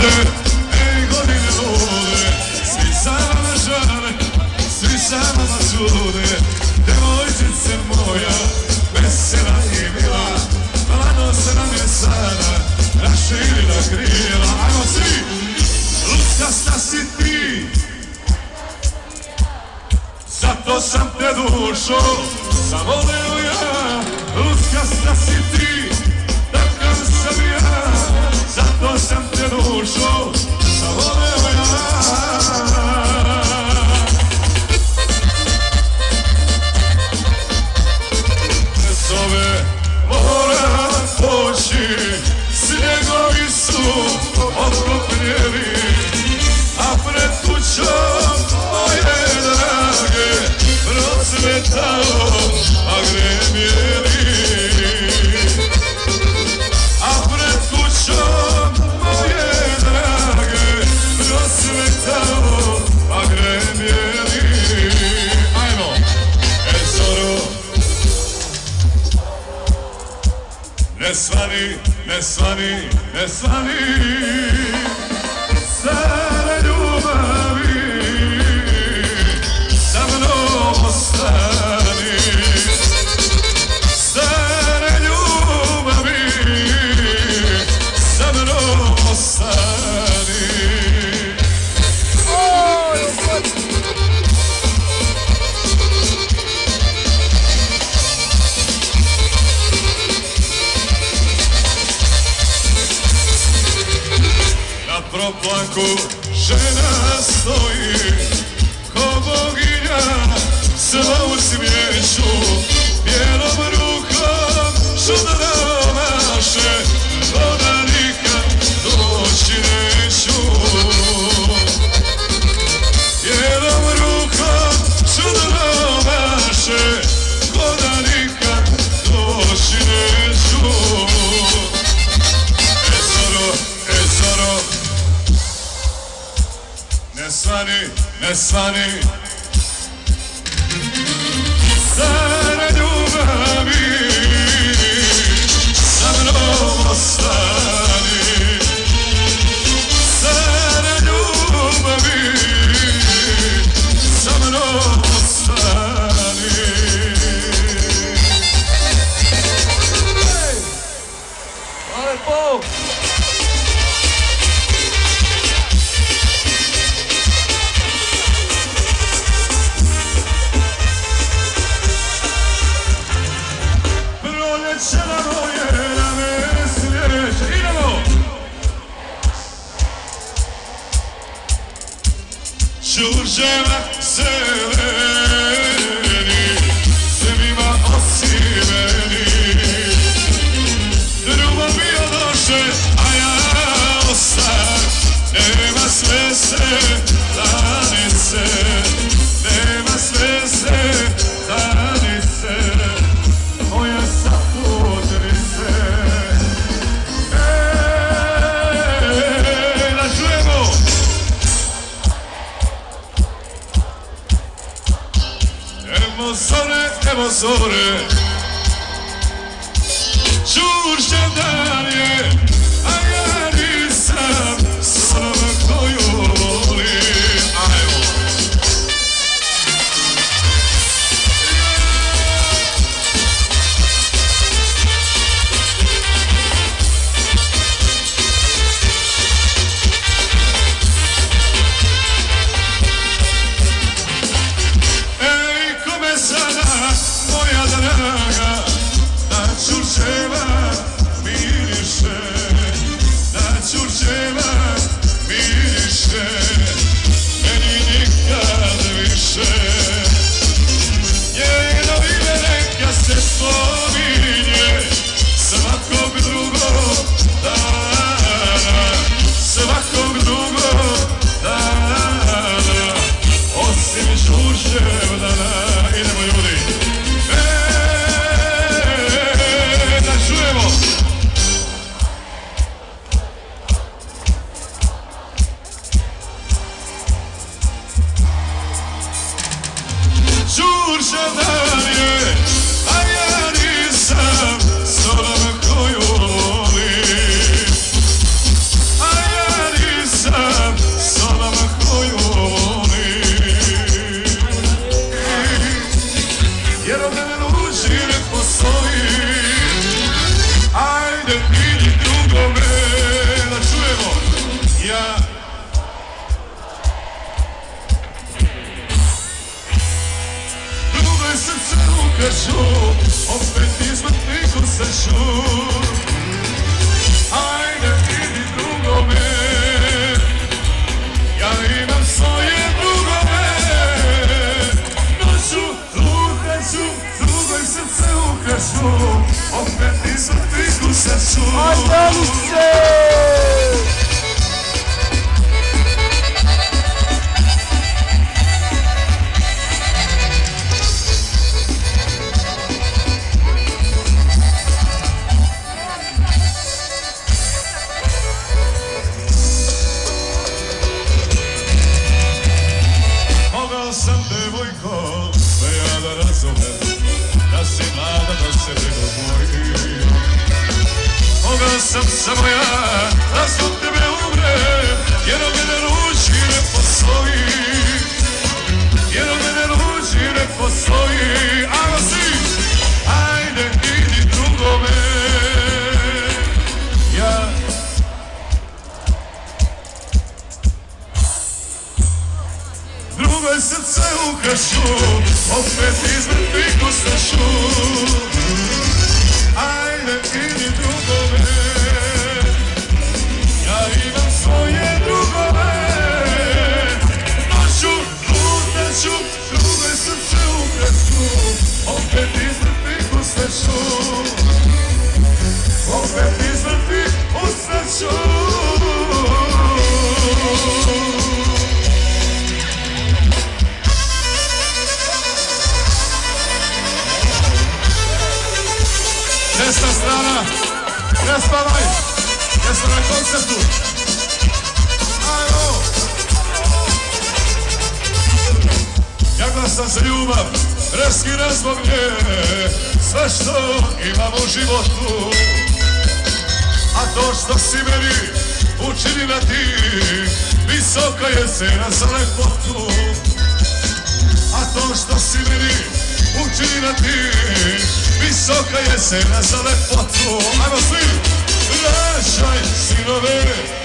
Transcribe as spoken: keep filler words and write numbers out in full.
lude, ej godine lude, svi za vama žale, svi za vama sude. Devojčice moja, vesela i mila, mladost nam je sada raširila krila. Ajmo svi, lutkasta si ti, zato sam te dušo zavoleo ja. Lutkasta si ti, takav sam ja, zato sam te dušo zavoleo ja. Zove mora poći, snjegovi su otkopljeni, a pred kućom moje drage procvetalo agremjeni. A pred kućom moje drage procvetalo agremjeni. Ajmo, e zoro, ne svani, ne svani, ne svani, stare ljubavi, sa mnom ostani. Stare ljubavi, sa mnom ostani. Na proplanku žena stoji ko boginja, sva u cvijeću, bijelom rukom šudra maše, ona nikad doći neću. Bijelom rukom šudra maše, ona nikad doći neću. E zoro, e zoro, ne svani, ne svani, stare ljubavi, sa mnom ostani. Stare ljubavi, sa mnom ostani. Hvala Bog! Đurđeva zeleni, svima osimeni, drugo bio doše, a ja ostan. Nema sveze, danice, nema sveze, danice, moja saputnice. Ej, da čujemo! Evo zore, evo zore, Đurđev dan je, a ja nisam s onom koju volim. Ajmo! Ej, kome sada, moja draga, da Đurđeva miriše, da Đurđeva miriše, meni nikad više. Njeno ime neka se spominje svakog drugog dana, svakog drugog dana, osim Đurđev dana. Idemo ljudi! sam samo ja, da zbog tebe umrem, jer od mene ruži ne postoji, jer od mene ruži ne postoji. Ajmo svi, ajde idi drugome. Ja drugoj srce ukrašu, opet iz mrtvih ustašu. Ajde idi drugome, ja imam svoje drugove. Noću lutaću, drugoj srce ukrašu, opet iz mrtvih ustašu. Opet iz mrtvih ustašu. Desna strana, ne spavaj, jesmo na koncertu. Ajmo! Ja glasam za ljubav, raskidam zbog nje sve što imam u životu. A to što si meni učinila ti, visoka je cena za lepotu. A to što si meni učinila ti, visoka je cena za lepotu. Ajmo svi! Vraćaj sinove,